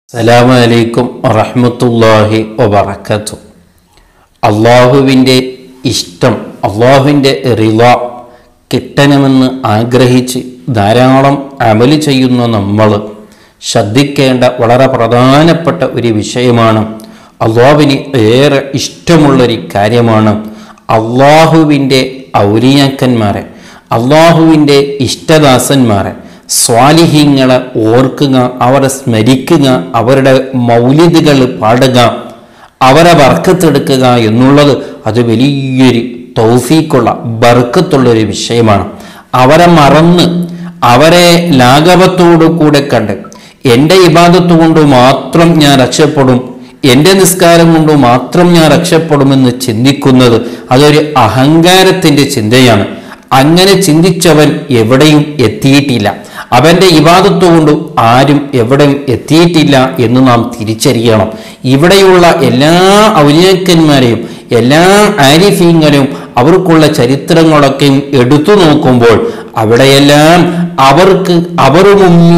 അസ്സലാമു അലൈക്കും വറഹ്മത്തുള്ളാഹി വബറകാതുഹു. അള്ളാഹുവിൻ്റെ ഇഷ്ടം, അള്ളാഹുവിൻ്റെ റിള കിട്ടണമെന്ന് ആഗ്രഹിച്ച് ധാരാളം അമൽ ചെയ്യുന്ന നമ്മൾ ശ്രദ്ധിക്കേണ്ട വളരെ പ്രധാനപ്പെട്ട ഒരു വിഷയമാണ്. അള്ളാഹുവിന് ഏറെ ഇഷ്ടമുള്ളൊരു കാര്യമാണ് അള്ളാഹുവിൻ്റെ ഔലിയാക്കന്മാരെ, അള്ളാഹുവിൻ്റെ ഇഷ്ടദാസന്മാരെ, സ്വാലിഹീങ്ങളെ ഓർക്കുക, അവരെ സ്മരിക്കുക, അവരുടെ മൗലിദുകൾ പാടുക, അവരെ ബർക്കത്തെടുക്കുക എന്നുള്ളത് അത് വലിയൊരു തൗഫീഖുള്ള ബർക്കത്തുള്ളൊരു വിഷയമാണ്. അവരെ മറന്ന് അവരെ ലാഘവത്തോടു കൂടെ കണ്ട് എൻ്റെ ഇബാദത്ത് കൊണ്ട് മാത്രം ഞാൻ രക്ഷപ്പെടും, എൻ്റെ നിസ്കാരം കൊണ്ട് മാത്രം ഞാൻ രക്ഷപ്പെടുമെന്ന് ചിന്തിക്കുന്നത് അതൊരു അഹങ്കാരത്തിൻ്റെ ചിന്തയാണ്. അങ്ങനെ ചിന്തിച്ചവൻ എവിടെയും എത്തിയിട്ടില്ല. അവൻ്റെ ഇബാദത്ത് കൊണ്ട് ആരും എവിടെയും എത്തിയിട്ടില്ല എന്ന് നാം തിരിച്ചറിയണം. ഇവിടെയുള്ള എല്ലാ ഔലിയാക്കന്മാരെയും എല്ലാ ആരിഫീങ്ങളെയും അവർക്കുള്ള ചരിത്രങ്ങളൊക്കെയും എടുത്തു നോക്കുമ്പോൾ അവിടെയെല്ലാം അവരെ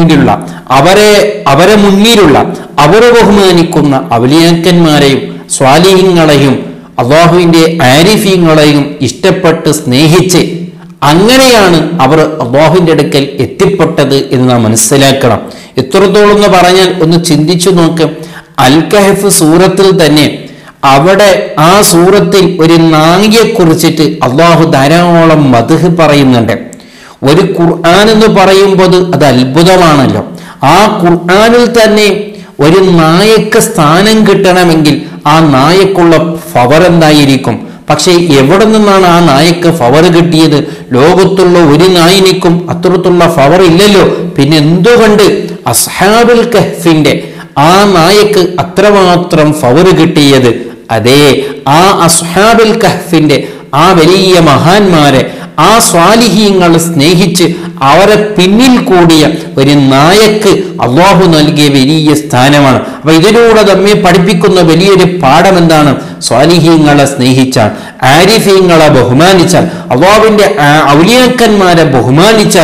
മുന്നിലുള്ള അവർ ബഹുമാനിക്കുന്ന ഔലിയാക്കന്മാരെയും സ്വാലിഹീങ്ങളെയും അള്ളാഹുവിൻ്റെ ആരിഫീങ്ങളെയും ഇഷ്ടപ്പെട്ട് സ്നേഹിച്ച് അങ്ങനെയാണ് അവർ അള്ളാഹുവിൻ്റെ അടുക്കൽ എത്തിപ്പെട്ടത് എന്ന് നാം മനസ്സിലാക്കണം. എത്രത്തോളം എന്ന് പറഞ്ഞാൽ ഒന്ന് ചിന്തിച്ചു നോക്ക്. അൽ കഹഫ് സൂറത്തിൽ തന്നെ അവിടെ ആ സൂറത്തിൽ ഒരു നായിയെ കുറിച്ചിട്ട് അള്ളാഹു ധാരാളം മദ്ഹ് പറയുന്നുണ്ട്. ഒരു ഖുർആൻ എന്ന് പറയുമ്പോൾ അത് അത്ഭുതമാണല്ലോ. ആ ഖുർആനിൽ തന്നെ ഒരു നായക്ക് സ്ഥാനം കിട്ടണമെങ്കിൽ ആ നായക്കുള്ള പവർ എന്തായിരിക്കും? പക്ഷേ എവിടെ നിന്നാണ് ആ നായക്ക് പവർ കിട്ടിയത്? ലോകത്തുള്ള ഒരു നായിനിക്കും അത്തരത്തുള്ള പവർ ഇല്ലല്ലോ. പിന്നെ എന്തുകൊണ്ട് അസ്ഹാബുൽ കഹ്ഫിന്റെ ആ നായക്ക് അത്രമാത്രം പവർ കിട്ടിയത്? അതേ, ആ അസ്ഹാബുൽ കഹ്ഫിന്റെ ആ വലിയ മഹാന്മാരെ, ആ സ്വാലിഹീങ്ങൾ സ്നേഹിച്ച് അവരെ പിന്നിൽ കൂടിയ ഒരു നായക്ക് അള്ളാഹു നൽകിയ വലിയ സ്ഥാനമാണ്. അപ്പൊ ഇതിലൂടെ നമ്മെ പഠിപ്പിക്കുന്ന വലിയൊരു പാഠം എന്താണ്? സ്വാലിഹീങ്ങളെ സ്നേഹിച്ചാൽ, ആരിഫീങ്ങളെ ബഹുമാനിച്ചാൽ, അള്ളാഹുവിന്റെ ഔലിയാക്കന്മാരെ ബഹുമാനിച്ചാൽ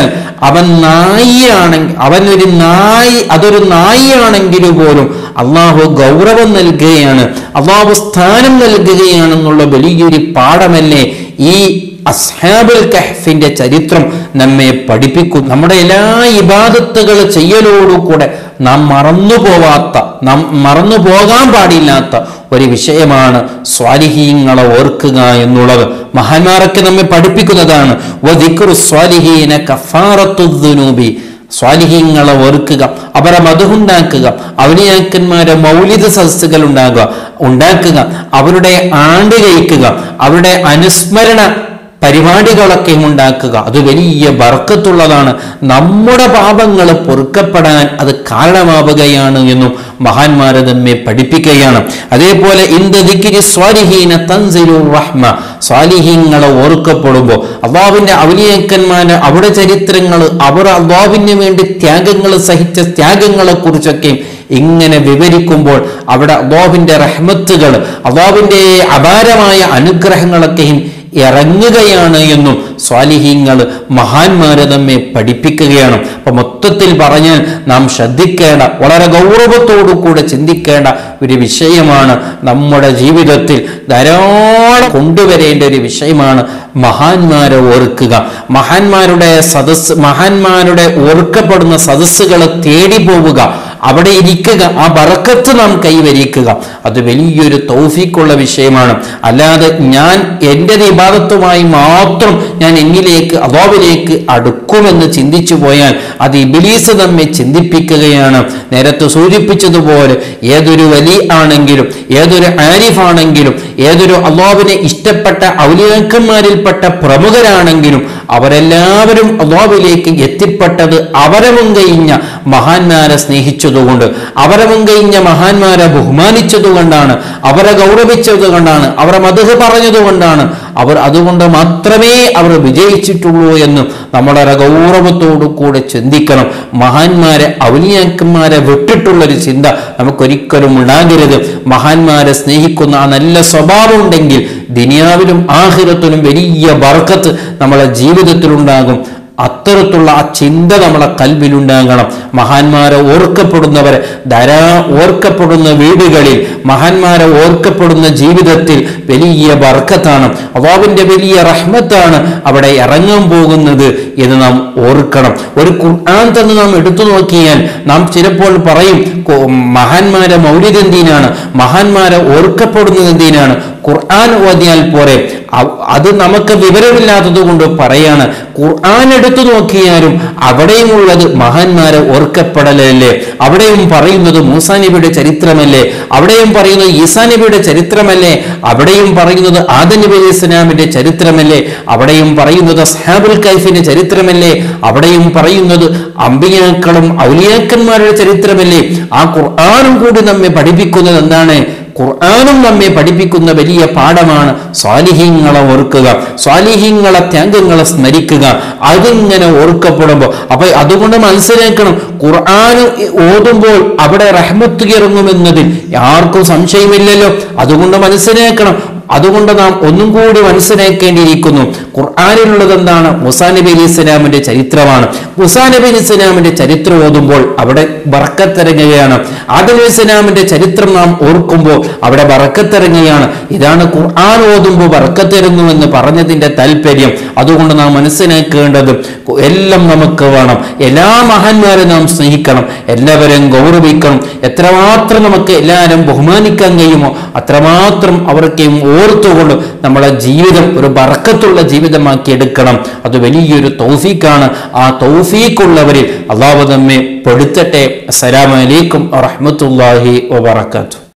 അതൊരു നായിയാണെങ്കിൽ പോലും അള്ളാഹു ഗൗരവം നൽകുകയാണ്, അള്ളാഹു സ്ഥാനം നൽകുകയാണെന്നുള്ള വലിയൊരു പാഠമല്ലേ ഈ അസ്ഹാബുൽ കഹ്ഫിന്റെ ചരിത്രം നമ്മെ പഠിപ്പിക്കും. നമ്മുടെ എല്ലാ ഇബാദത്തുകൾ ചെയ്യലോടുകൂടെ നാം മറന്നു പോകാൻ പാടില്ലാത്ത ഒരു വിഷയമാണ് സ്വാലിഹീങ്ങളെ ഓർക്കുക എന്നുള്ളത്. മഹാന്മാരൊക്കെ നമ്മെ പഠിപ്പിക്കുന്നതാണ്. വദിക്റു സ്വാലിഹീന കഫാറത്തുദ്ദുനൂബി. സ്വാലിഹീങ്ങളെ ഓർക്കുക, അവരെ മദ്ഹുണ്ടാക്കുക, ഔലിയാക്കന്മാരെ മൗലിദ് സദസ്സുകൾ ഉണ്ടാക്കുക, അവരുടെ ആണ്ട് കഴിക്കുക, അവരുടെ അനുസ്മരണ പരിപാടികളൊക്കെ ഉണ്ടാക്കുക. അത് വലിയ ബർക്കത്തുള്ളതാണ്. നമ്മുടെ പാപങ്ങൾ പൊറുക്കപ്പെടാൻ അത് കാരണമാവുകയാണ് എന്നും മഹാന്മാരെ നമ്മെ പഠിപ്പിക്കുകയാണ്. അതേപോലെ സ്വാലിഹീങ്ങളെ ഓർക്കപ്പെടുമ്പോൾ അള്ളാഹുവിന്റെ ഔലിയാക്കന്മാരെ, അവരുടെ ചരിത്രങ്ങൾ, അവർ അള്ളാഹുവിന് വേണ്ടി ത്യാഗങ്ങൾ സഹിച്ച ത്യാഗങ്ങളെ കുറിച്ചൊക്കെ ഇങ്ങനെ വിവരിക്കുമ്പോൾ അവിടെ അള്ളാഹുവിന്റെ റഹ്മത്തുകൾ, അള്ളാഹുവിന്റെ അപാരമായ അനുഗ്രഹങ്ങളൊക്കെയും ഇറങ്ങുകയാണ് എന്നും സ്വാലിഹീങ്ങൾ മഹാന്മാരെ നമ്മെ പഠിപ്പിക്കുകയാണ്. അപ്പൊ മൊത്തത്തിൽ പറഞ്ഞാൽ നാം ശ്രദ്ധിക്കേണ്ട, വളരെ ഗൗരവത്തോടു കൂടെ ചിന്തിക്കേണ്ട ഒരു വിഷയമാണ്. നമ്മുടെ ജീവിതത്തിൽ ധാരാളം കൊണ്ടുവരേണ്ട ഒരു വിഷയമാണ് മഹാന്മാരെ ഓർക്കുക. മഹാന്മാരുടെ ഓർക്കപ്പെടുന്ന സദസ്സുകളെ തേടി പോവുക, അവിടെ ഇരിക്കുക, ആ ബറക്കത്ത് നാം കൈവരിക്കുക. അത് വലിയൊരു തൗഫീഖുള്ള വിഷയമാണ്. അല്ലാതെ ഞാൻ എൻ്റെ ഇബാദത്തുമായി മാത്രം ഞാൻ എന്നിലേക്ക് അല്ലാഹുവിലേക്ക് അടുക്കുമെന്ന് ചിന്തിച്ചു പോയാൽ അത് ഇബ്ലീസ് നമ്മെ ചിന്തിപ്പിക്കുകയാണ്. നേരത്തെ സൂചിപ്പിച്ചതുപോലെ ഏതൊരു വലി ആണെങ്കിലും, ഏതൊരു ആരിഫാണെങ്കിലും, ഏതൊരു അല്ലാഹുവിനെ ഇഷ്ടപ്പെട്ട ഔലിയാക്കന്മാരിൽപ്പെട്ട പ്രമുഖരാണെങ്കിലും അവരെല്ലാവരും അല്ലാഹുവിലേക്ക് എത്തിപ്പെട്ടത് അവരെ മുൻകഴിഞ്ഞ മഹാന്മാരെ സ്നേഹിച്ചതുകൊണ്ട്, അവരെ മുൻകഴിഞ്ഞ മഹാന്മാരെ ബഹുമാനിച്ചതുകൊണ്ടാണ്, അവരെ ഗൗരവിച്ചതുകൊണ്ടാണ്, അവരെ മദ്ഹ് പറഞ്ഞതുകൊണ്ടാണ്. അതുകൊണ്ട് മാത്രമേ അവർ വിജയിച്ചിട്ടുള്ളൂ എന്ന് നമ്മളെ ഗൗരവത്തോടു കൂടെ ചിന്തിക്കണം. മഹാന്മാരെ, ഔലിയാക്കന്മാരെ വിട്ടിട്ടുള്ളൊരു ചിന്ത നമുക്കൊരിക്കലും ഉണ്ടാകരുത്. മഹാന്മാരെ സ്നേഹിക്കുന്ന ആ നല്ല സ്വഭാവം ഉണ്ടെങ്കിൽ ദുനിയാവിലും ആഖിറത്തിലും വലിയ ബർക്കത്ത് നമ്മളെ ജീവിതത്തിലുണ്ടാകും. അത്തരത്തിലുള്ള ആ ചിന്ത നമ്മളെ കൽബിലുണ്ടാകണം. മഹാന്മാരെ ഓർക്കപ്പെടുന്നവരെ ഓർക്കപ്പെടുന്ന വീടുകളിൽ, മഹാന്മാരെ ഓർക്കപ്പെടുന്ന ജീവിതത്തിൽ വലിയ ബർക്കത്താണ്, അല്ലാഹുവിന്റെ വലിയ റഹ്മത്താണ് അവിടെ ഇറങ്ങാൻ പോകുന്നത് എന്ന് നാം ഓർക്കണം. ഒരു ഖുർആൻ തന്നെ നാം എടുത്തു നോക്കിയാൽ നാം ചിലപ്പോൾ പറയും, മഹാന്മാരെ മൗലിദ് എന്തിനാണ്, മഹാന്മാരെ ഓർക്കപ്പെടുന്നത് എന്തിനാണ്, ഖുർആൻ ഓതിയാൽ പോരെ. അത് നമുക്ക് വിവരമില്ലാത്തത് കൊണ്ട് പറയാണ്. ഖുർആൻ എടുത്തു നോക്കിയാലും അവിടെയും ഉള്ളത് മഹാന്മാരെ ഓർക്കപ്പെടലല്ലേ. അവിടെയും പറയുന്നത് മൂസാ നബിയുടെ ചരിത്രമല്ലേ, അവിടെയും പറയുന്നത് ഈസാ നബിയുടെ ചരിത്രമല്ലേ, അവിടെയും പറയുന്നത് ആദം നബി അലൈഹി സ്വലാമിന്റെ ചരിത്രമല്ലേ, അവിടെയും പറയുന്നത് അസ്ഹാബുൽ കഹ്ഫിന്റെ ചരിത്രമല്ലേ, അവിടെയും പറയുന്നത് അമ്പിയാക്കളും ഔലിയാക്കന്മാരുടെ ചരിത്രമല്ലേ. ആ ഖുർആനും കൂടി നമ്മെ പഠിപ്പിക്കുന്നത് എന്താണ്? ഖുർആനും നമ്മെ പഠിപ്പിക്കുന്ന വലിയ പാഠമാണ് സ്വാലിഹീങ്ങളെ ഓർക്കുക, സ്വാലിഹീങ്ങളെ ത്യാഗങ്ങളെ സ്മരിക്കുക. അതിങ്ങനെ ഓർക്കപ്പെടുമ്പോൾ അപ്പൊ അതുകൊണ്ട് മനസ്സിലാക്കണം, ഖുർആൻ ഓതുമ്പോൾ അവിടെ റഹ്മത്ത് ഇറങ്ങുമെന്നതിൽ ആർക്കും സംശയമില്ലല്ലോ. അതുകൊണ്ട് മനസ്സിലാക്കണം. അതുകൊണ്ട് നാം ഒന്നും കൂടി മനസ്സിലാക്കേണ്ടിയിരിക്കുന്നു. ഖുർആനിലുള്ളത് എന്താണ്? മൂസാ നബി അലൈഹി സ്വലാമിന്റെ ചരിത്രമാണ്. മൂസാ നബി അലൈഹി സ്വലാമിന്റെ ചരിത്രം ഓതുമ്പോൾ അവിടെ ബർക്കത്തിറങ്ങുകയാണ്. ആദം അലൈഹി സ്വലാമിന്റെ ചരിത്രം നാം ഓർക്കുമ്പോൾ അവിടെ ബർക്കത്തിറങ്ങുകയാണ്. ഇതാണ് ഖുർആൻ ഓതുമ്പോൾ ബർക്കത്തിറങ്ങുമെന്ന് പറഞ്ഞതിന്റെ താല്പര്യം. അതുകൊണ്ട് നാം മനസ്സിലാക്കേണ്ടത് എല്ലാം നമുക്ക് വേണം. എല്ലാ മഹാന്മാരെ നാം സ്നേഹിക്കണം, എല്ലാവരെയും ഗൗരവിക്കണം. എത്രമാത്രം നമുക്ക് എല്ലാവരും ബഹുമാനിക്കാൻ കഴിയുമോ അത്രമാത്രം അവർക്കും ഓർത്തുകൊണ്ട് നമ്മളെ ജീവിതം ഒരു ബർക്കത്തുള്ള ജീവിതമാക്കി എടുക്കണം. അത് വലിയൊരു തൗഫീഖാണ്. ആ തൗഫീഖുള്ളവരിൽ അല്ലാഹു നമ്മെ പെടുത്തട്ടെ. അസ്സലാമു അലൈക്കും വറഹ്മത്തുള്ളാഹി വബറകാതുഹു.